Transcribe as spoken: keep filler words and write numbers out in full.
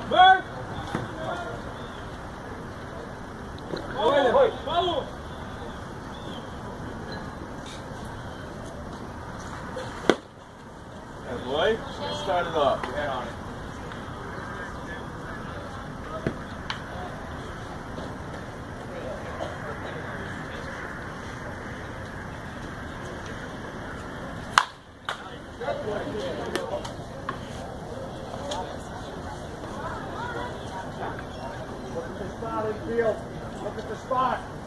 Bird! Follow! Follow! Hey boy, let's start it off. Your head on it. Look at the spot in field. Look at the spot.